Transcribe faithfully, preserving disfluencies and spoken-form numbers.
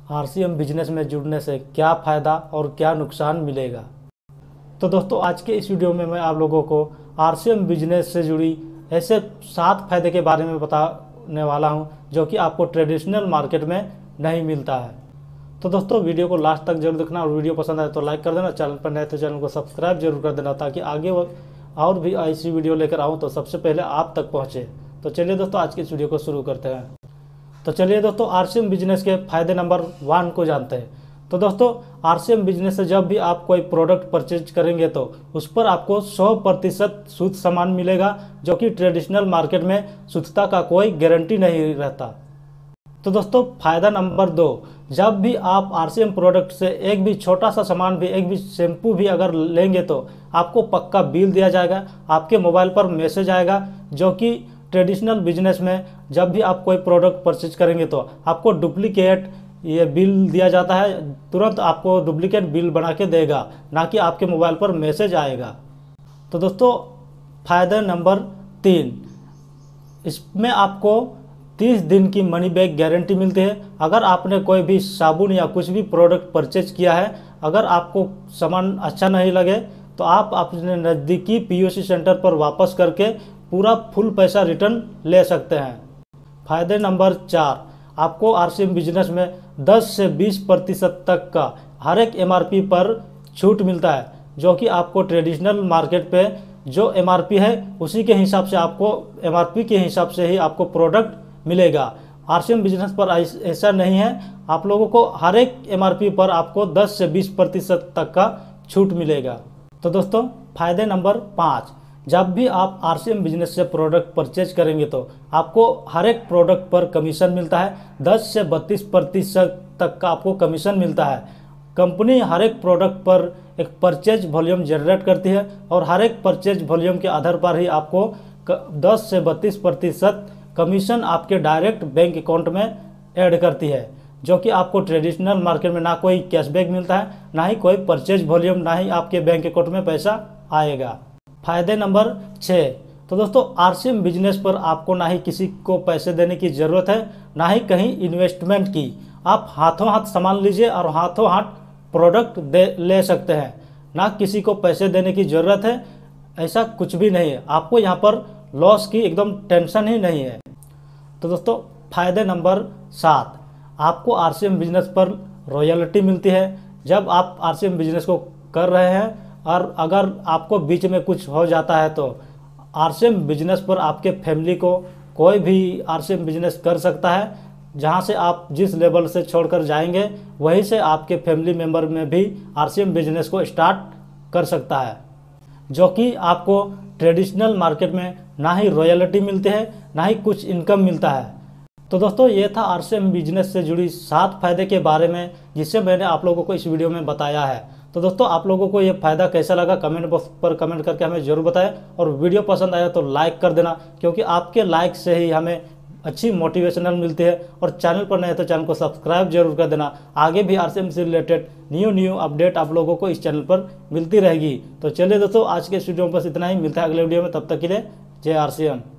RCM business में जुड़ने से क्या फ़ायदा और क्या नुकसान मिलेगा। तो दोस्तों आज के इस वीडियो में मैं आप लोगों को आरसीएम बिजनेस से जुड़ी ऐसे सात फायदे के बारे में बताने वाला हूं जो कि आपको ट्रेडिशनल मार्केट में नहीं मिलता है। तो दोस्तों वीडियो को लास्ट तक जरूर देखना और वीडियो पसंद आए तो लाइक कर देना, चैनल पर नए तो चैनल को सब्सक्राइब जरूर कर देना ताकि आगे और भी ऐसी वीडियो लेकर आऊँ तो सबसे पहले आप तक पहुँचे। तो चलिए दोस्तों आज की इस वीडियो को शुरू करते हैं। तो चलिए दोस्तों आरसीएम बिजनेस के फायदे नंबर वन को जानते हैं। तो दोस्तों आरसीएम बिजनेस से जब भी आप कोई प्रोडक्ट परचेज करेंगे तो उस पर आपको सौ प्रतिशत शुद्ध सामान मिलेगा, जो कि ट्रेडिशनल मार्केट में शुद्धता का कोई गारंटी नहीं रहता। तो दोस्तों फायदा नंबर दो, जब भी आप आरसीएम प्रोडक्ट से एक भी छोटा सा सामान भी, एक भी शैम्पू भी अगर लेंगे तो आपको पक्का बिल दिया जाएगा, आपके मोबाइल पर मैसेज आएगा, जो कि ट्रेडिशनल बिजनेस में जब भी आप कोई प्रोडक्ट परचेज करेंगे तो आपको डुप्लीकेट ये बिल दिया जाता है, तुरंत आपको डुप्लीकेट बिल बना के देगा, ना कि आपके मोबाइल पर मैसेज आएगा। तो दोस्तों फायदा नंबर तीन, इसमें आपको तीस दिन की मनी बैक गारंटी मिलती है। अगर आपने कोई भी साबुन या कुछ भी प्रोडक्ट परचेज किया है, अगर आपको सामान अच्छा नहीं लगे तो आप अपने नज़दीकी पीओसी सेंटर पर वापस करके पूरा फुल पैसा रिटर्न ले सकते हैं। फायदे नंबर चार, आपको आरसीएम बिजनेस में दस से बीस प्रतिशत तक का हर एक एमआरपी पर छूट मिलता है, जो कि आपको ट्रेडिशनल मार्केट पे जो एमआरपी है उसी के हिसाब से आपको एमआरपी के हिसाब से ही आपको प्रोडक्ट मिलेगा। आरसीएम बिजनेस पर ऐसा नहीं है, आप लोगों को हर एक एमआरपी पर आपको दस से बीस प्रतिशत तक का छूट मिलेगा। तो दोस्तों फायदे नंबर पाँच, जब भी आप आरसीएम बिजनेस से प्रोडक्ट परचेज करेंगे तो आपको हर एक प्रोडक्ट पर कमीशन मिलता है, दस से बत्तीस प्रतिशत तक का आपको कमीशन मिलता है। कंपनी हर एक प्रोडक्ट पर एक परचेज वॉल्यूम जनरेट करती है और हर एक परचेज वॉल्यूम के आधार पर ही आपको दस से बत्तीस प्रतिशत कमीशन आपके डायरेक्ट बैंक अकाउंट में ऐड करती है, जो कि आपको ट्रेडिशनल मार्केट में ना कोई कैशबैक मिलता है, ना ही कोई परचेज वॉल्यूम, ना ही आपके बैंक अकाउंट में पैसा आएगा। फायदे नंबर छः, तो दोस्तों आरसीएम बिजनेस पर आपको ना ही किसी को पैसे देने की ज़रूरत है, ना ही कहीं इन्वेस्टमेंट की। आप हाथों हाथ सामान लीजिए और हाथों हाथ प्रोडक्ट दे ले सकते हैं, ना किसी को पैसे देने की ज़रूरत है, ऐसा कुछ भी नहीं है। आपको यहाँ पर लॉस की एकदम टेंशन ही नहीं है। तो दोस्तों फायदे नंबर सात, आपको आरसीएम बिजनेस पर रॉयल्टी मिलती है। जब आप आरसीएम बिजनेस को कर रहे हैं और अगर आपको बीच में कुछ हो जाता है तो आरसीएम बिजनेस पर आपके फैमिली को कोई भी आरसीएम बिजनेस कर सकता है। जहां से आप जिस लेवल से छोड़कर जाएंगे वहीं से आपके फैमिली मेंबर में भी आरसीएम बिजनेस को स्टार्ट कर सकता है, जो कि आपको ट्रेडिशनल मार्केट में ना ही रॉयल्टी मिलती है, ना ही कुछ इनकम मिलता है। तो दोस्तों ये था आरसीएम बिजनेस से जुड़ी सात फायदे के बारे में, जिससे मैंने आप लोगों को इस वीडियो में बताया है। तो दोस्तों आप लोगों को ये फ़ायदा कैसा लगा कमेंट बॉक्स पर कमेंट करके हमें ज़रूर बताएं, और वीडियो पसंद आया तो लाइक कर देना, क्योंकि आपके लाइक से ही हमें अच्छी मोटिवेशनल मिलती है। और चैनल पर नए तो चैनल को सब्सक्राइब जरूर कर देना, आगे भी आरसीएम से रिलेटेड न्यू न्यू अपडेट आप लोगों को इस चैनल पर मिलती रहेगी। तो चलिए दोस्तों आज के इस वीडियो में बस इतना ही, मिलता है अगले वीडियो में, तब तक के लिए जय आरसीएम।